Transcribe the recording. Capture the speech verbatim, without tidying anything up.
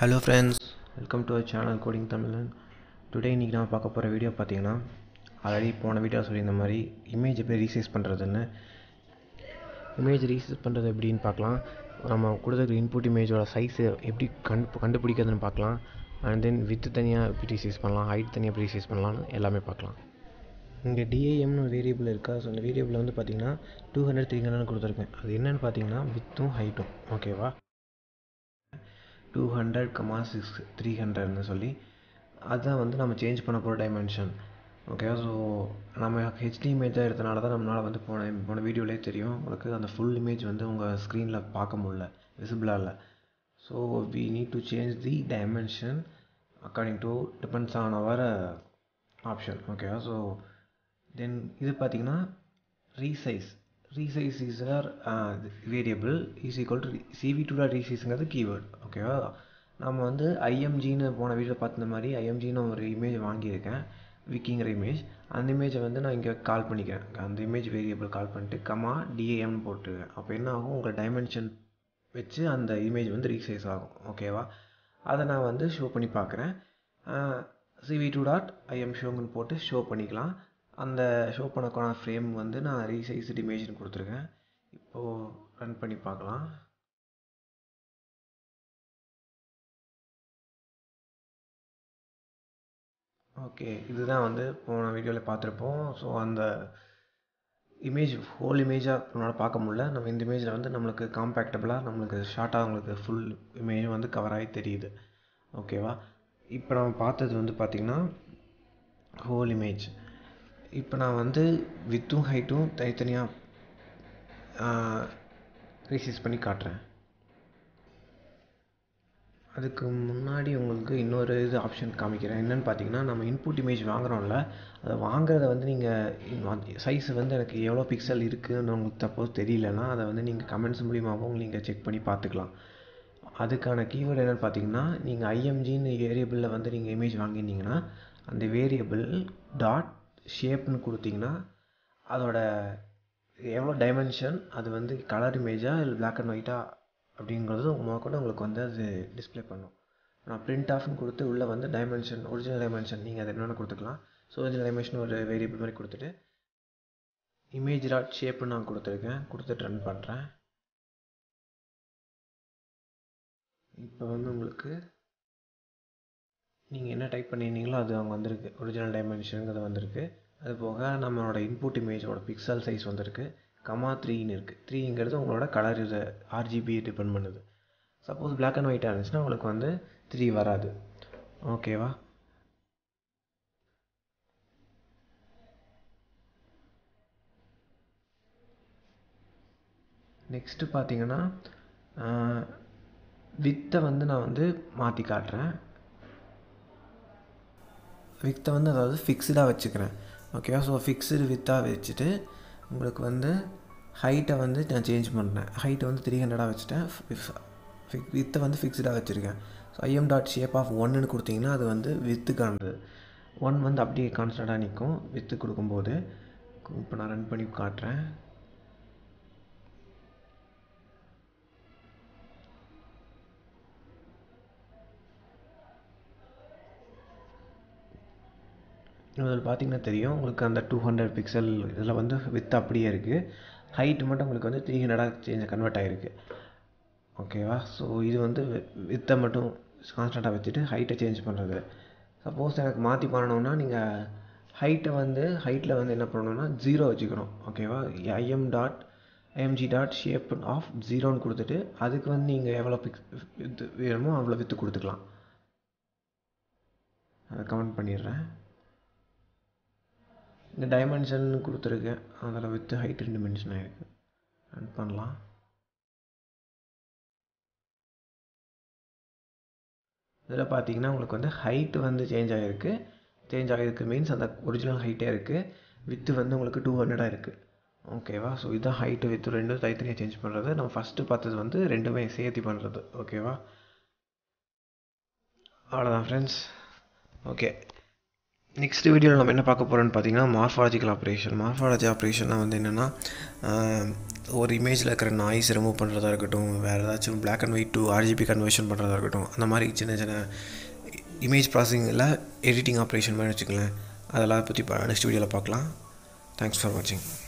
Hello friends, welcome to our channel Coding Tamil. Today இன்னைக்கு நான் பார்க்க போகிற வீடியோ பார்த்தீங்கன்னா ஆல்ரெடி போன வீடியோ சொல்லியிருந்த மாதிரி இமேஜ் எப்படி ரீசைஸ் பண்ணுறதுன்னு. இமேஜ் ரீசைஸ் பண்ணுறது எப்படின்னு பார்க்கலாம். நம்ம கொடுத்துருக்க இன்புட் இமேஜோட சைஸு எப்படி கண்டு கண்டுபிடிக்கிறதுன்னு பார்க்கலாம். அண்ட் தென் வித்து தனியாக எப்படி ரீசைஸ் பண்ணலாம், ஹைட் தனியாக எப்படி ரீசைஸ் பண்ணலாம்னு எல்லாமே பார்க்கலாம். இங்கே டிஏஎம்னு ஒரு வேரியபிள் இருக்கா. ஸோ அந்த வேரியபிள் வந்து பார்த்தீங்கன்னா டூ ஹண்ட்ரட் த்ரீ ஹண்ட்ரட் கொடுத்துருக்கேன். அது என்னென்னு பார்த்தீங்கன்னா வித்தும் ஹைட்டும். ஓகேவா, two hundred comma six three ஹண்ட்ரட்னு சொல்லி அதுதான் வந்து நம்ம சேஞ்ச் பண்ண போகிற டைமென்ஷன். ஓகேவா, ஸோ நம்ம ஹெச்டி இமேஜாக எடுத்தனால தான் நம்மளால் வந்து போன போன வீடியோலேயே தெரியும் உங்களுக்கு அந்த ஃபுல் இமேஜ் வந்து உங்கள் ஸ்க்ரீனில் பார்க்க முடியல, விசிபிளாக இல்லை. So we need to change the dimension according to depends on our option. ஓகேவா, ஸோ தென் இது பார்த்திங்கன்னா resize resize is our variable is equal to CV two dot ரீசைஸுங்கிறது கீவேர்ட். ஓகேவா, நம்ம வந்து ஐஎம்ஜின்னு போன வீடியோ பார்த்த மாதிரி ஐஎம்ஜின்னு ஒரு இமேஜ் வாங்கியிருக்கேன், விக்கிங்கிற இமேஜ். அந்த இமேஜை வந்து நான் இங்கே கால் பண்ணிக்கிறேன். அந்த இமேஜ் வேரியபிள் கால் பண்ணிட்டு கமா டிஏஎம்னு போட்டுருக்கேன். அப்போ என்ன ஆகும், உங்கள் டைமென்ஷன் வச்சு அந்த இமேஜ் வந்து ரீசைஸ் ஆகும். ஓகேவா, அதை நான் வந்து ஷோ பண்ணி பார்க்குறேன். சிவி டூ டாட் ஐஎம் ஷோங்கன்னு போட்டு ஷோ பண்ணிக்கலாம். அந்த ஷோ பண்ணக்கான ஃப்ரேம் வந்து நான் ரீசைஸ்டு இமேஜ்னு கொடுத்துருக்கேன். இப்போது ரன் பண்ணி பார்க்கலாம். ஓகே, இதுதான் வந்து போன வீடியோவில் பார்த்துருப்போம். ஸோ அந்த இமேஜ் ஹோல் இமேஜாக நம்மளால் பார்க்க முடியல. நம்ம இந்த இமேஜில் வந்து நம்மளுக்கு காம்பேக்டபுளாக நம்மளுக்கு ஷார்ட்டாக உங்களுக்கு ஃபுல் இமேஜும் வந்து கவர் ஆகி தெரியுது. ஓகேவா, இப்போ நம்ம பார்த்தது வந்து பார்த்திங்கன்னா ஹோல் இமேஜ். இப்போ நான் வந்து வித்தும் ஹைட்டும் தனித்தனியாக ரீசைஸ் பண்ணி காட்டுறேன். அதுக்கு முன்னாடி உங்களுக்கு இன்னொரு இது ஆப்ஷன் காமிக்கிறேன். என்னென்னு பார்த்தீங்கன்னா, நம்ம இன்புட் இமேஜ் வாங்குகிறோம்ல, அதை வாங்குறத வந்து நீங்கள் சைஸ் வந்து எனக்கு எவ்வளோ பிக்சல் இருக்குதுன்னு உங்களுக்கு சப்போஸ் தெரியலன்னா அதை வந்து நீங்கள் கமெண்ட்ஸ் மூலியமாகவும் நீங்கள் செக் பண்ணி பார்த்துக்கலாம். அதுக்கான கீவேர்டு என்னென்னு பார்த்தீங்கன்னா, நீங்கள் ஐஎம்ஜின்னு வேரியபிளில் வந்து நீங்கள் இமேஜ் வாங்கியிருந்தீங்கன்னா அந்த வேரியபிள் டாட் ஷேப்னு கொடுத்தீங்கன்னா அதோட எவ்வளோ டைமென்ஷன், அது வந்து கலர் இமேஜாக இல்லை பிளாக் அண்ட் ஒயிட்டாக அப்படிங்கிறது உங்கள் கூட உங்களுக்கு வந்து அது டிஸ்பிளே பண்ணும். நான் பிரிண்ட் ஆஃப்னு கொடுத்து உள்ளே வந்து டைமென்ஷன், ஒரிஜினல் டைமென்ஷன் நீங்கள் அதை என்னென்னு கொடுத்துக்கலாம். ஸோ ஒரிஜினல் டைமென்ஷன் ஒரு வேரியபிள் மாதிரி கொடுத்துட்டு இமேஜ் டாட் ஷேப்னு நான் கொடுத்துருக்கேன். கொடுத்துட்டு ரன் பண்ணுறேன். இப்போ வந்து உங்களுக்கு நீங்கள் என்ன டைப் பண்ணியிருந்தீங்களோ அது அவங்க வந்திருக்கு, ஒரிஜினல் டைமென்ஷனுங்கிறது வந்திருக்கு. அது போக நம்மளோட இன்புட் இமேஜோட பிக்சல் சைஸ் வந்திருக்கு, கமா த்ரீன்னு இருக்குது. த்ரீங்கிறது உங்களோட கலர் இது ஆர்ஜிபி டிபெண்ட் பண்ணுது. சப்போஸ் பிளாக் அண்ட் ஒயிட்டாக இருந்துச்சுன்னா உங்களுக்கு வந்து த்ரீ வராது. ஓகேவா, நெக்ஸ்ட்டு பார்த்தீங்கன்னா வித்தை வந்து நான் வந்து மாற்றி காட்டுறேன். வித்தை வந்து அதாவது ஃபிக்ஸ்டாக வச்சுக்கிறேன். ஓகேவா, ஸோ ஃபிக்ஸ்டு வித்தாக வச்சுட்டு உங்களுக்கு வந்து ஹைட்டை வந்து நான் சேஞ்ச் பண்ணுறேன். ஹைட்டை வந்து த்ரீ ஹண்ட்ரடாக வச்சுட்டேன். வித்தை வந்து ஃபிக்ஸ்டாக வச்சுருக்கேன். So IM dot shape of ஒன்னுன்னு கொடுத்தீங்கன்னா அது வந்து வித்துக்கானது. ஒன் வந்து அப்படியே கான்ஸ்டண்ட்டாக நிற்கும் வித்து கொடுக்கும்போது. இப்போ நான் ரன் பண்ணி காட்டுறேன். இதில் பார்த்தீங்கன்னா தெரியும் உங்களுக்கு அந்த டூ ஹண்ட்ரட் பிக்சல் இதில் வந்து வித் அப்படியே இருக்குது. ஹைட்டு மட்டும் உங்களுக்கு வந்து த்ரீ ஹண்ட்ரடாக சேஞ்ச் கன்வெர்ட் ஆகிருக்கு. ஓகேவா, ஸோ இது வந்து வித்தை மட்டும் கான்ஸ்டண்ட்டாக வச்சுட்டு ஹைட்டை சேஞ்ச் பண்ணுறது. சப்போஸ் எனக்கு மாற்றி பண்ணணுன்னா நீங்கள் ஹைட்டை வந்து ஹைட்டில் வந்து என்ன பண்ணணுன்னா ஜீரோ வச்சுக்கணும். ஓகேவா, IM dot IMG dot shape of ஜீரோன்னு கொடுத்துட்டு அதுக்கு வந்து நீங்கள் எவ்வளோ பிக்ஸ் வித்து வேணுமோ அவ்வளோ வித்து கொடுத்துக்கலாம். அதை கமெண்ட் பண்ணிடுறேன். இந்த டைமென்ஷன் கொடுத்துருக்கேன், அதில் வித்து ஹைட் ரெண்டு மென்ஷன் ஆகிருக்கு. ரன் பண்ணலாம். இதில் பார்த்தீங்கன்னா உங்களுக்கு வந்து ஹைட்டு வந்து சேஞ்ச் ஆகிருக்கு. சேஞ்ச் ஆகிருக்கு மீன்ஸ் அந்த ஒரிஜினல் ஹைட்டே இருக்குது. வித்து வந்து உங்களுக்கு டூ ஹண்ட்ரடாக இருக்குது. ஓகேவா, ஸோ இதுதான் ஹைட்டு வித்து ரெண்டும் தனித்தனியாக சேஞ்ச் பண்ணுறது. நம்ம ஃபஸ்ட்டு பார்த்தது வந்து ரெண்டுமே சேர்த்து பண்ணுறது. ஓகேவா, அவ்வளோதான் ஃப்ரெண்ட்ஸ். ஓகே, நெக்ஸ்ட் வீடியோவில் நம்ம என்ன பார்க்க போகிறோன்னு பார்த்தீங்கன்னா மார்ஃபாலஜிக்கல் ஆப்ரேஷன். மார்ஃபாலஜி ஆப்ரேஷனாக வந்து என்னென்னா ஒரு இமேஜில் இருக்கிற நாய்ஸ் ரிமூவ் பண்ணுறதா இருக்கட்டும், வேறு ஏதாச்சும் black and white to RGB conversion பண்ணுறதா இருக்கட்டும், அந்த மாதிரி சின்ன சின்ன இமேஜ் ப்ராசஸிங்கில் எடிட்டிங் ஆப்ரேஷன் மாதிரி வச்சுக்கலேன். அதெல்லாம் பற்றி நெக்ஸ்ட் வீடியோவில் பார்க்கலாம். தேங்க்ஸ் ஃபார் வாட்சிங்.